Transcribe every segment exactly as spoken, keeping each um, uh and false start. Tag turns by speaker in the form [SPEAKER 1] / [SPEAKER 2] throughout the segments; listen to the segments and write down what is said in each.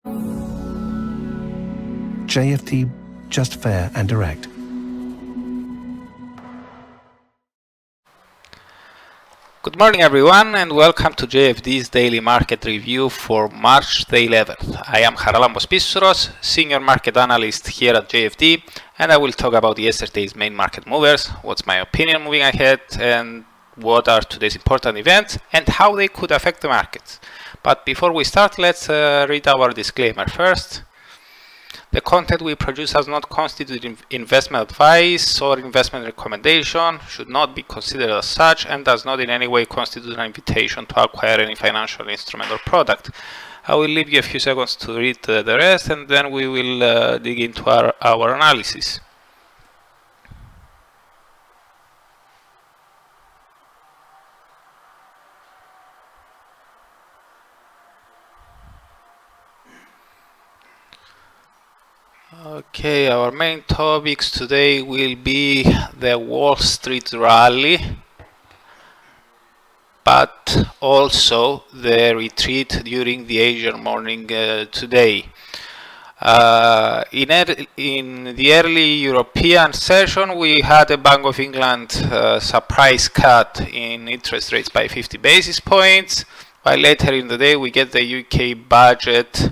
[SPEAKER 1] J F D, just fair and direct.
[SPEAKER 2] Good morning everyone, and welcome to J F D's daily market review for March the eleventh. I am Charalambos Pissouros, senior market analyst here at J F D, and I will talk about yesterday's main market movers, what's my opinion moving ahead, and what are today's important events and how they could affect the markets. But before we start, let's uh, read our disclaimer first. The content we produce does not constitute investment advice or investment recommendation, should not be considered as such, and does not in any way constitute an invitation to acquire any financial instrument or product. I will leave you a few seconds to read uh, the rest, and then we will uh, dig into our, our analysis. Okay, our main topics today will be the Wall Street rally, but also the retreat during the Asian morning uh, today. Uh, in, er in the early European session, we had a Bank of England uh, surprise cut in interest rates by fifty basis points, while later in the day we get the U K budget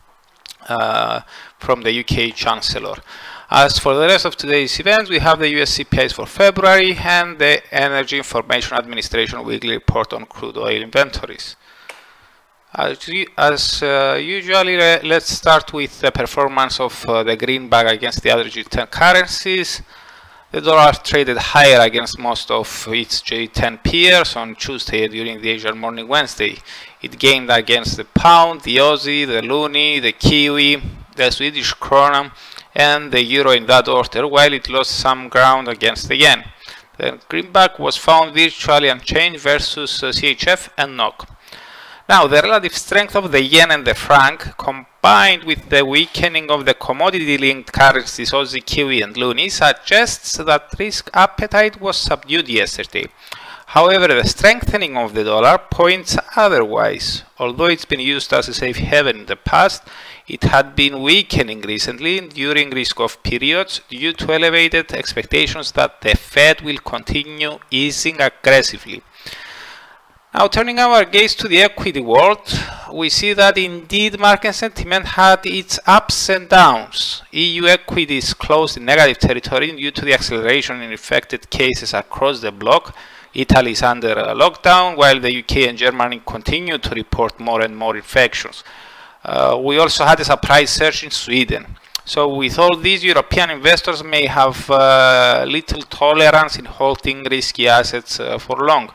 [SPEAKER 2] uh, from the U K Chancellor. As for the rest of today's events, we have the U S C P Is for February and the Energy Information Administration weekly report on crude oil inventories. As, as uh, usually, let's start with the performance of uh, the greenback against the other G ten currencies. The dollar traded higher against most of its G ten peers on Tuesday during the Asian morning Wednesday. It gained against the pound, the Aussie, the loonie, the Kiwi, the Swedish krona, and the euro in that order, while it lost some ground against the yen. The greenback was found virtually unchanged versus uh, C H F and N O K. Now, the relative strength of the yen and the franc, combined with the weakening of the commodity-linked currencies Aussie, Kiwi, and loonie, suggests that risk appetite was subdued yesterday. However, the strengthening of the dollar points otherwise. Although it's been used as a safe haven in the past, it had been weakening recently during risk-off periods due to elevated expectations that the Fed will continue easing aggressively. Now, turning our gaze to the equity world, we see that indeed market sentiment had its ups and downs. E U equities closed in negative territory due to the acceleration in infected cases across the bloc. Italy is under a lockdown, while the U K and Germany continue to report more and more infections. Uh, we also had a surprise surge in Sweden. So with all these, European investors may have uh, little tolerance in holding risky assets uh, for long.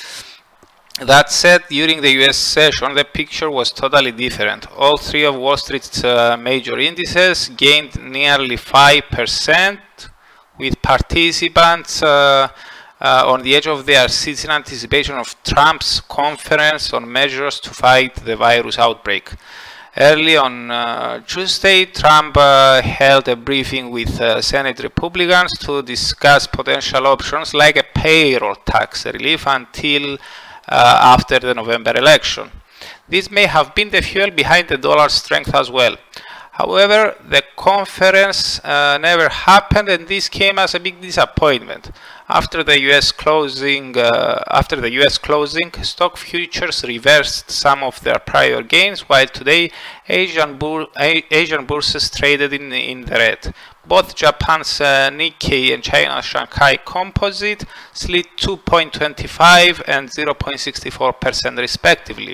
[SPEAKER 2] That said, during the U S session, the picture was totally different. All three of Wall Street's uh, major indices gained nearly five percent, with participants uh, uh, on the edge of their seats in anticipation of Trump's conference on measures to fight the virus outbreak. Early on uh, Tuesday, Trump uh, held a briefing with uh, Senate Republicans to discuss potential options like a payroll tax relief until uh, after the November election. This may have been the fuel behind the dollar's strength as well. However, the conference uh, never happened, and this came as a big disappointment. After the U S closing, uh, after the U S closing, stock futures reversed some of their prior gains, while today Asian, bour Asian bourses traded in, in the red. Both Japan's uh, Nikkei and China's Shanghai Composite slid two point two five and zero point six four percent respectively.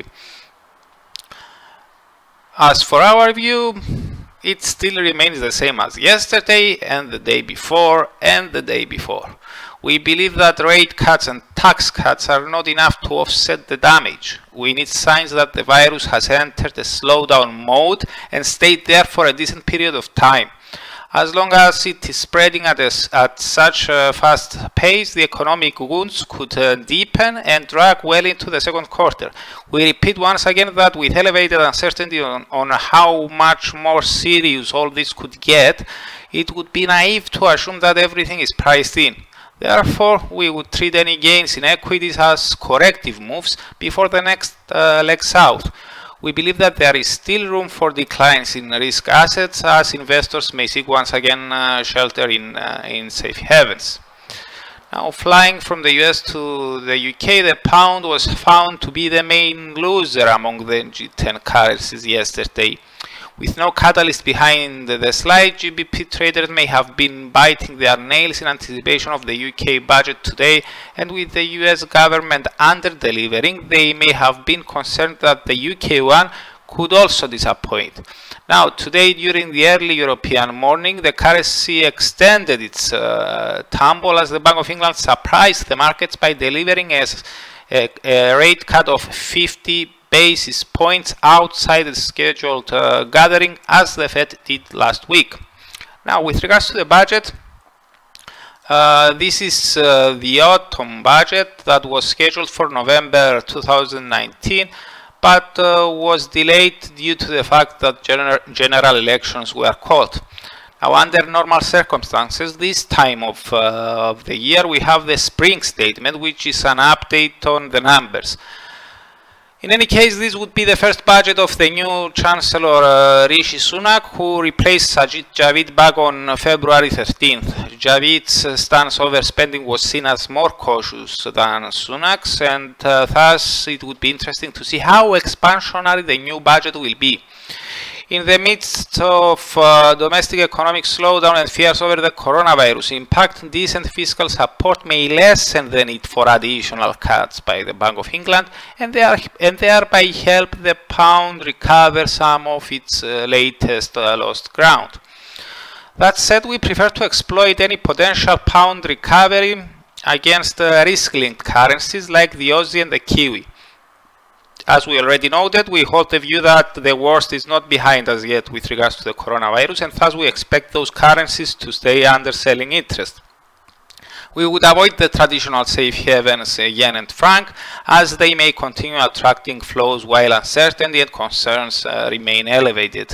[SPEAKER 2] As for our view, it still remains the same as yesterday and the day before and the day before. We believe that rate cuts and tax cuts are not enough to offset the damage. We need signs that the virus has entered a slowdown mode and stayed there for a decent period of time. As long as it is spreading at, a, at such a fast pace, the economic wounds could uh, deepen and drag well into the second quarter. We repeat once again that with elevated uncertainty on, on how much more serious all this could get, it would be naive to assume that everything is priced in. Therefore, we would treat any gains in equities as corrective moves before the next uh, leg south. we believe that there is still room for declines in risk assets as investors may seek once again uh, shelter in, uh, in safe havens. Now, flying from the U S to the U K, the pound was found to be the main loser among the G ten currencies yesterday. With no catalyst behind the slide, G B P traders may have been biting their nails in anticipation of the U K budget today, and with the U S government under-delivering, they may have been concerned that the U K one could also disappoint. Now, today during the early European morning, the currency extended its uh, tumble as the Bank of England surprised the markets by delivering a, a, a rate cut of fifty basis points outside the scheduled uh, gathering as the Fed did last week. Now, with regards to the budget, uh, this is uh, the autumn budget that was scheduled for November two thousand nineteen, but uh, was delayed due to the fact that gener general elections were called. Now, under normal circumstances, this time of, uh, of the year, we have the spring statement, which is an update on the numbers. In any case, this would be the first budget of the new Chancellor uh, Rishi Sunak, who replaced Sajid Javid back on February thirteenth. Javid's uh, stance over spending was seen as more cautious than Sunak's, and uh, thus it would be interesting to see how expansionary the new budget will be. In the midst of uh, domestic economic slowdown and fears over the coronavirus impact, decent fiscal support may lessen the need for additional cuts by the Bank of England and, there, and thereby help the pound recover some of its uh, latest uh, lost ground. That said, we prefer to exploit any potential pound recovery against uh, risk-linked currencies like the Aussie and the Kiwi. As we already noted, we hold the view that the worst is not behind us yet with regards to the coronavirus, and thus we expect those currencies to stay under selling interest. We would avoid the traditional safe havens, uh, yen and franc, as they may continue attracting flows while uncertainty and concerns uh, remain elevated.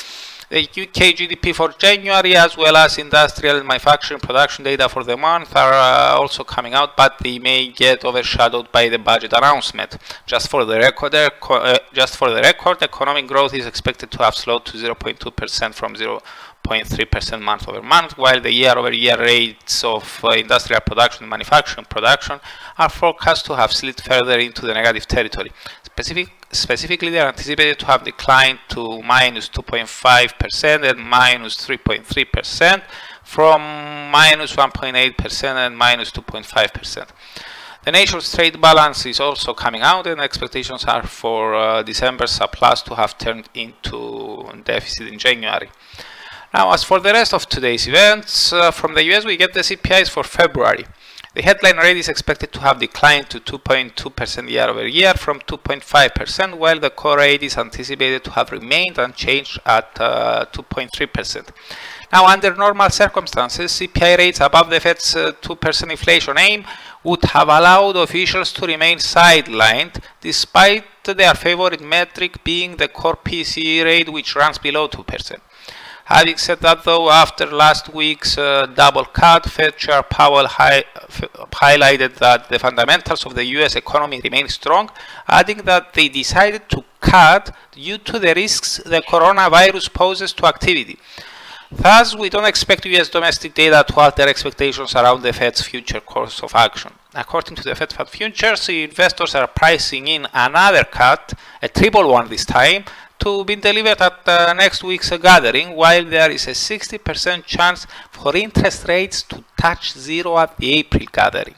[SPEAKER 2] The U K G D P for January, as well as industrial and manufacturing production data for the month, are uh, also coming out, but they may get overshadowed by the budget announcement. Just for the record, uh, just for the record, economic growth is expected to have slowed to zero point two percent from zero point three percent month over month, while the year-over-year rates of uh, industrial production and manufacturing production are forecast to have slid further into the negative territory. Specific, specifically, they are anticipated to have declined to minus two point five percent and minus three point three percent from minus one point eight percent and minus two point five percent. The nation's trade balance is also coming out, and expectations are for uh, December's surplus to have turned into deficit in January. Now, as for the rest of today's events, uh, from the U S we get the C P Is for February. The headline rate is expected to have declined to two point two percent year over year from two point five percent, while the core rate is anticipated to have remained unchanged at uh, two point three percent. Now, under normal circumstances, C P I rates above the Fed's uh, two percent inflation aim would have allowed officials to remain sidelined, despite their favorite metric being the core P C E rate, which runs below two percent. Having said that, though, after last week's uh, double cut, Fed Chair Powell hi highlighted that the fundamentals of the U S economy remain strong, adding that they decided to cut due to the risks the coronavirus poses to activity. Thus, we don't expect U S domestic data to alter expectations around the Fed's future course of action. According to the Fed Fund Futures, investors are pricing in another cut, a triple one this time, to be delivered at uh, next week's uh, gathering, while there is a sixty percent chance for interest rates to touch zero at the April gathering.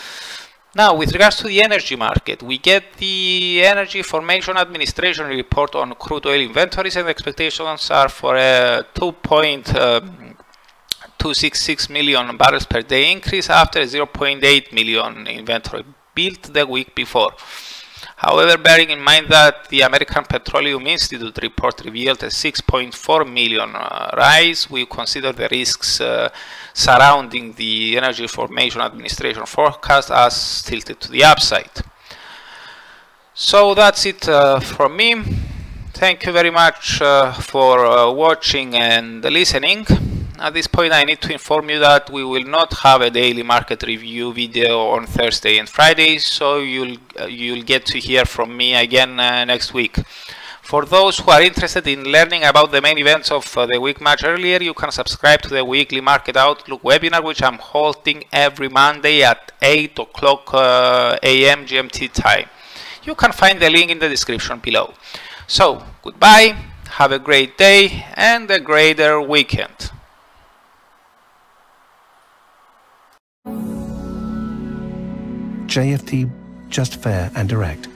[SPEAKER 2] Now, with regards to the energy market, we get the Energy Information Administration report on crude oil inventories, and expectations are for a two point two six six million barrels per day increase after a zero point eight million inventory built the week before. However, bearing in mind that the American Petroleum Institute report revealed a six point four million uh, rise, we consider the risks uh, surrounding the Energy Information Administration forecast as tilted to the upside. So that's it uh, from me. Thank you very much uh, for uh, watching and listening. At this point, I need to inform you that we will not have a daily market review video on Thursday and Friday, so you'll uh, you'll get to hear from me again uh, next week. For those who are interested in learning about the main events of uh, the week much earlier, you can subscribe to the weekly Market Outlook webinar, which I'm holding every Monday at eight o'clock uh, A M G M T time. You can find the link in the description below. So, goodbye, have a great day and a greater weekend.
[SPEAKER 1] J F T, just fair and direct.